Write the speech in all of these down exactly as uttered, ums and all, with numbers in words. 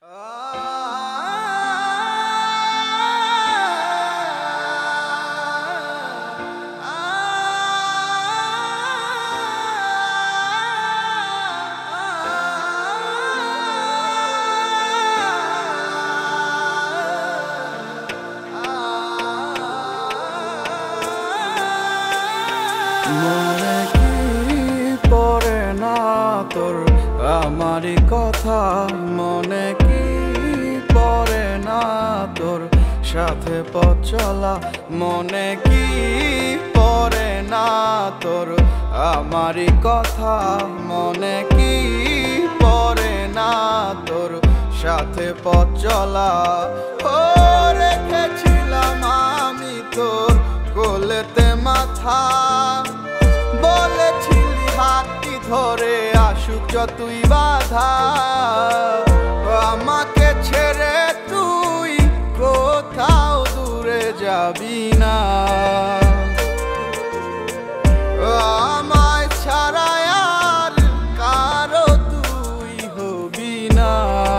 মনে কি পড়ে না তোর আমারই কথা, মনে কি পড়ে না তোর সাথে পথ চলা, মনে কি পড়ে না তোর আমারই কথা, মনে কি পড়ে না তোর সাথে পথ চলা। ও রেখেছিলাম আমি তোর কোলেতে মাথা, বলেছিলি হাতটি ধরে আসুক যতই বাধা, আমাকে ছেড়ে তুই কোথাও দূরে যাবি না, আমায় ছাড়া আর কারো তুই হবি না।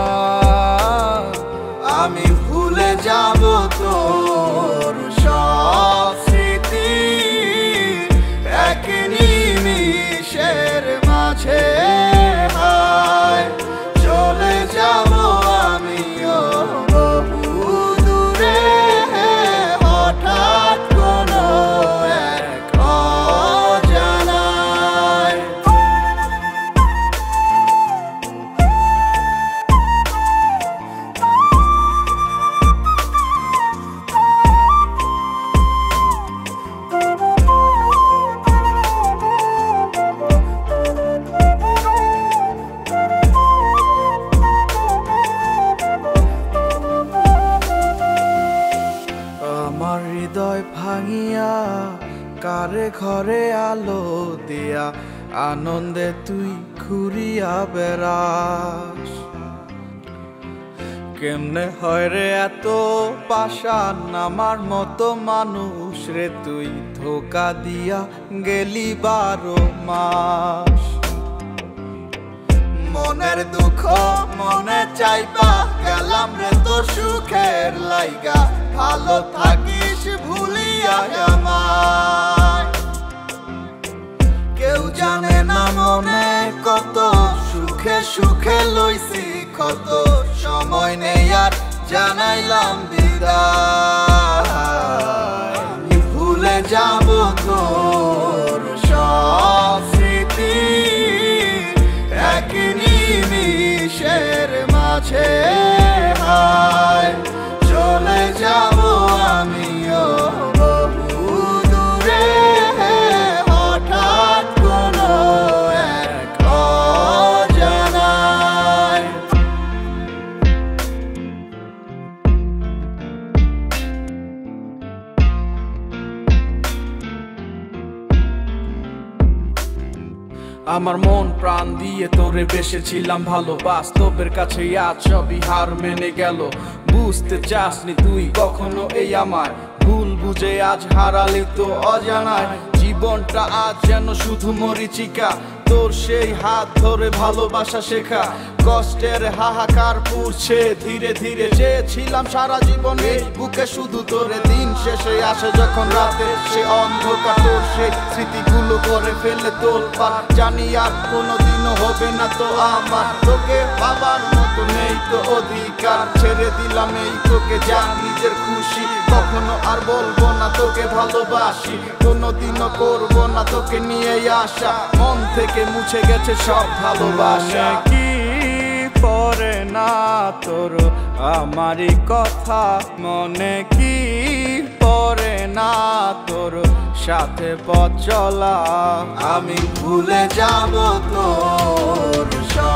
আমি ভুলে যাব তোর সব স্মৃতি এক নিমিষের মাঝে, হায় চলে যাব আমিও বহু দূরে, হঠাৎ কোনো এক অজানায়। আমার হৃদয় ভাঙিয়া কারে ঘরে আলো দিয়া, আনন্দে তুই ঘুরিয়া বেড়াস। কেমনে হয় রে এত পাষাণ আমার মতো মানুষ রে, তুই ধোকা দিয়া গেলি বারো মাস। মনের দুঃখ মনে চাইবা গেলাম রে তোর সুখের লাইগা, ভালো থাকিস ভুলিয়া আমায়। কেউ জানে না মনে কত সুখে সুখে লইছি কত, সময় নেই আর জানাইলাম বিদায়। আমি ভুলে যাব তোর সব স্মৃতি এক নিমিষের মাঝে, হায় চলে যাব আমিও বহু দূরে, হঠাৎ কোনো এক অজানায়। আমার মন প্রাণ দিয়ে তোরে বেসেছিলাম ভালো, বাস্তবের কাছে আজ সবই হার মেনে গেল। বুঝতে চাসনি তুই কখনো এই আমার ভুল বুঝে আজ হারালি তো অজানায়। জীবনটা আজ যেন শুধু মরিচিকা, তোর সেই হাত ধরে ভালোবাসা শেখা, কষ্টের হাহাকার পুড়ছে ধীরে ধীরে। চেয়েছিলাম সারা জীবন এই বুকে শুধু তোরে, দিন শেষে আসে যখন রাতে সে অন্ধকার, তোর সেই স্মৃতিগুলো করে ফেলে তোর পার। জানি আর কোনোদিনও হবে না তো আমার, তোকে বাবার মতো নেই তো অধিকার। ছেড়ে দিলাম এই তোকে যা নিজের খুশি, কখনো আর বলবো না তোকে ভালোবাসি, কোনোদিনও করবো না তোকে নিয়ে আসা, মন থেকে মুছে গেছে সব ভালোবাসা। কি পড়ে না তোর আমারই কথা, মনে কি পড়ে না তোর সাথে পথ চলা, আমি ভুলে যাব তোর সব